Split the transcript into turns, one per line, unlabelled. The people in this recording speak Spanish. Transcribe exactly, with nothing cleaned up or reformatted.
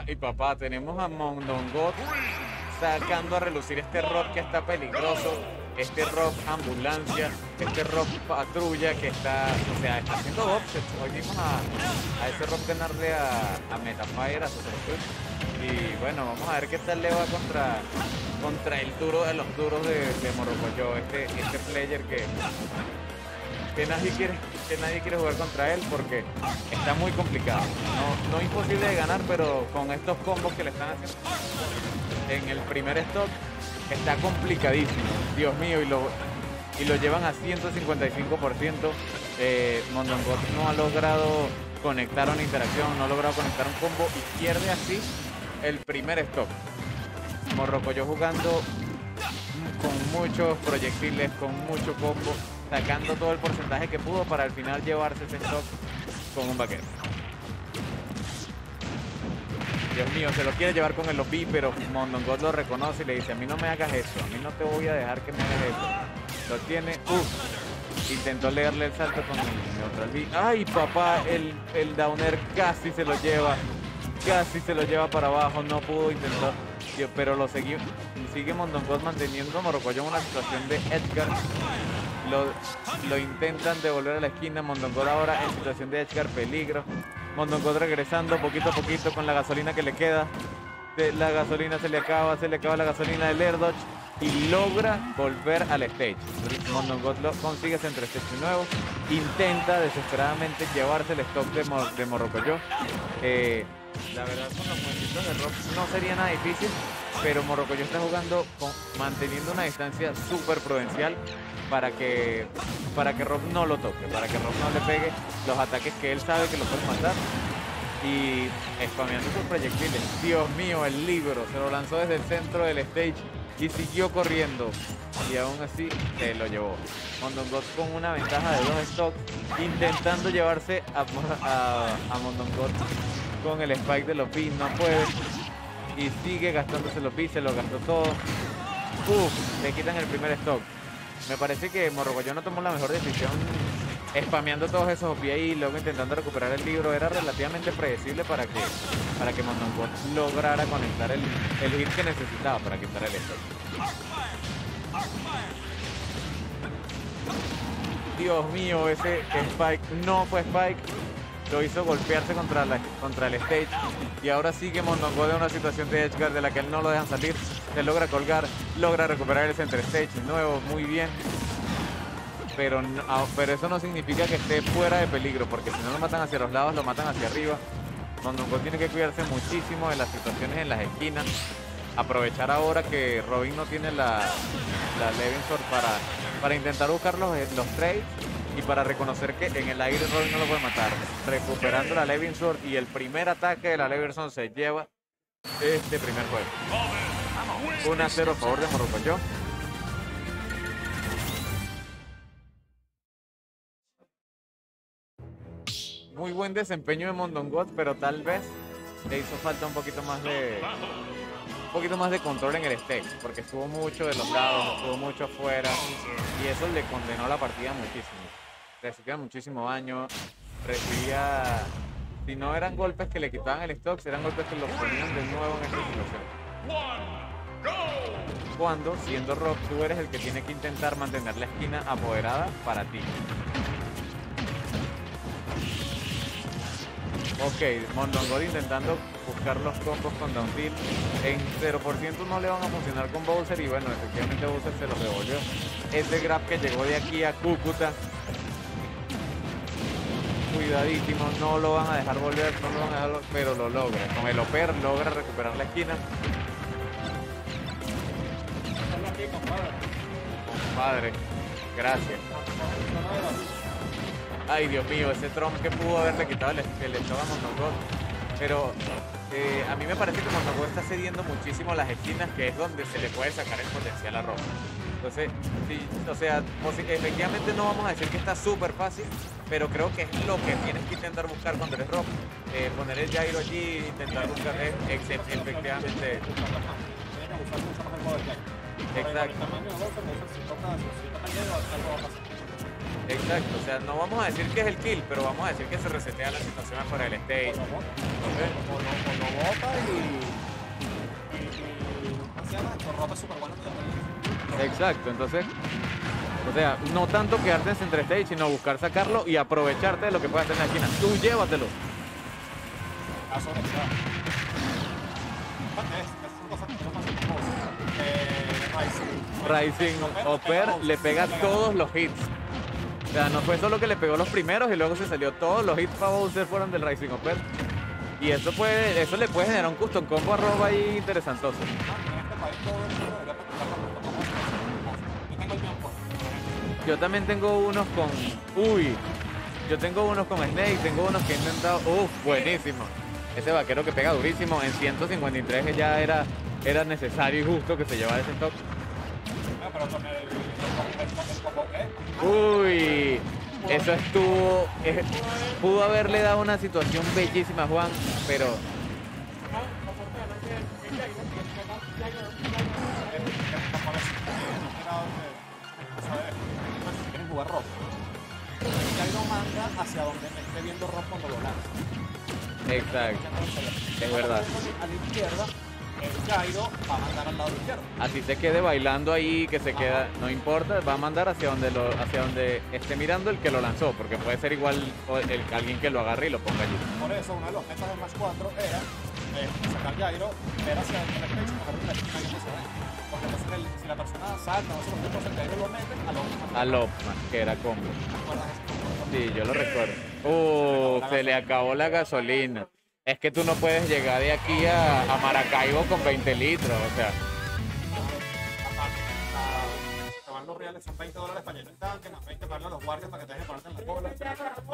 Y papá, tenemos a Mondongot sacando a relucir este Rob que está peligroso, este Rob ambulancia, este Rob patrulla que está, o sea, está haciendo offsets. Hoy vimos a, a ese Rob ganarle a, a Metafire, a Supercut. Y bueno, vamos a ver qué tal le va contra, contra el duro de los duros de, de Morrocoyo, este, este player que, que, nadie quiere, que nadie quiere jugar contra él porque está muy complicado. No, no imposible de ganar, pero con estos combos que le están haciendo en el primer stock está complicadísimo. Dios mío, y lo, y lo llevan a ciento cincuenta y cinco por ciento. Eh, Mondongot no ha logrado conectar una interacción, no ha logrado conectar un combo y pierde así el primer stock. Morrocoyo jugando con muchos proyectiles, con mucho combo, sacando todo el porcentaje que pudo para al final llevarse ese stock con un vaquero. Dios mío, se lo quiere llevar con el O P, pero Mondongot lo reconoce y le dice, a mí no me hagas eso, a mí no te voy a dejar que me hagas eso. Lo tiene, uff, intentó leerle el salto con el neutral B. Ay, papá, el, el downer casi se lo lleva, casi se lo lleva para abajo, no pudo intentar, pero lo sigue, sigue Mondongot manteniendo a Morrocoyo en una situación de Edgar. Lo, lo intentan devolver a la esquina, Mondongot ahora en situación de Edgar, peligro. Mondongot regresando poquito a poquito con la gasolina que le queda. De la gasolina se le acaba, se le acaba la gasolina del Air Dodge y logra volver al stage. Mondongot lo consigue ese entre stage nuevo. Intenta desesperadamente llevarse el stock de, Mor de Morrocoyo. Eh, la verdad con los movimientos de Rob no sería nada difícil, pero Morrocoyo está jugando con, manteniendo una distancia súper prudencial para que, para que Rob no lo toque, para que Rob no le pegue los ataques que él sabe que lo pueden matar. Y spameando sus proyectiles. Dios mío, el libro se lo lanzó desde el centro del stage y siguió corriendo. Y aún así se lo llevó. Mondongot con una ventaja de dos stocks, intentando llevarse a, a, a Mondongot con el spike de los P. No puede. Y sigue gastándose los P, se lo gastó todo. Uf, le quitan el primer stock. Me parece que Morrocoyo no tomó la mejor decisión spameando todos esos O P ahí y luego intentando recuperar el libro. Era relativamente predecible para que para que Mondongot lograra conectar el, el hit que necesitaba para quitar el stock. Dios mío, ese Spike no fue Spike. Lo hizo golpearse contra, la, contra el stage. Y ahora sigue Mondongot en una situación de edgeguard de la que él no lo dejan salir. Se logra colgar, logra recuperar el center stage de nuevo, muy bien. Pero, no, pero eso no significa que esté fuera de peligro, porque si no lo matan hacia los lados, lo matan hacia arriba. Mondongot tiene que cuidarse muchísimo de las situaciones en las esquinas. Aprovechar ahora que Robin no tiene la, la Levingsword para, para intentar buscar los, los trades y para reconocer que en el aire Robin no lo puede matar. Recuperando la Levingsword y el primer ataque de la Levingsword se lleva este primer juego. uno a cero a favor de Morrocoyo. Muy buen desempeño de Mondongot, pero tal vez le hizo falta un poquito más de un poquito más de control en el stage, porque estuvo mucho de los lados, estuvo mucho afuera y eso le condenó la partida muchísimo. Recibía muchísimo daño, recibía, si no eran golpes que le quitaban el stock, eran golpes que lo ponían de nuevo en esta situación. Cuando, siendo Rob, tú eres el que tiene que intentar mantener la esquina apoderada para ti. Ok, Mondongot intentando buscar los combos con down tilt. En cero por ciento no le van a funcionar con Bowser y bueno, efectivamente Bowser se los devolvió. Ese grab que llegó de aquí a Cúcuta. Cuidadísimo, no lo van a dejar volver, no lo van a dejar volver, pero lo logra. Con el Oper logra recuperar la esquina. Compadre, gracias. Ay, Dios mío, ese Trump que pudo haberle quitado el, el stock a Mondongot. Pero eh, a mí me parece que Mondongot está cediendo muchísimo las esquinas, que es donde se le puede sacar el potencial a Rob. Entonces, sí, o sea, efectivamente no vamos a decir que está súper fácil, pero creo que es lo que tienes que intentar buscar cuando eres Rob. Eh, poner el gyro allí, intentar buscar eh, efectivamente. Exacto. Exacto. exacto. O sea, no vamos a decir que es el kill, pero vamos a decir que se resetea la situación fuera del stage.
O lo bota, o lo, o lo bota y, y, y ¿cómo se llama? Lo rota súper bueno.
Exacto, entonces, o sea, no tanto quedarte en center stage, sino buscar sacarlo y aprovecharte de lo que puede hacer en la esquina. Tú llévatelo.
A sobre es, es cosa que no pasa con eh, Rising.
Rising Oper le pega todos los hits. O sea, no fue solo que le pegó los primeros y luego se salió todos los hits para Bowser fueron del Rising Oper. Y eso puede, eso le puede generar un custom combo a Rob ahí interesantoso. Yo también tengo unos con... Uy, yo tengo unos con Snake, tengo unos que he intentado... Uf, buenísimo. Ese vaquero que pega durísimo en ciento cincuenta y tres ya era, era necesario y justo que se llevara ese top. Uy, eso estuvo... eh, pudo haberle dado una situación bellísima a Juan, pero...
Jugar rock. El Jairo manda hacia donde me esté viendo rock cuando lo lanza.
Exacto, es verdad.
A la izquierda, el Jairo va a mandar al lado izquierdo.
Así se quede bailando ahí, que se queda, no importa, va a mandar hacia donde lo, hacia donde esté mirando el que lo lanzó, porque puede ser igual el, el, alguien que lo agarre y lo ponga allí.
Por eso uno de los metas del match cuatro era eh, sacar Jairo, ver hacia donde el stage, coger una esquina y no se ve. Porque entonces el, si la persona salta, no se lo puede hacer, Jairo lo mete a Lopman.
A Lopman, que era combo.
¿Recuerdas eso?
Sí, yo lo recuerdo. Uh, se le acabó la gasolina. Es que tú no puedes llegar de aquí a, a Maracaibo con veinte litros, o sea.
Los reales son veinte dólares para llenar el tanque, más veinte para los guardias para que te dejen ponerte en la cola.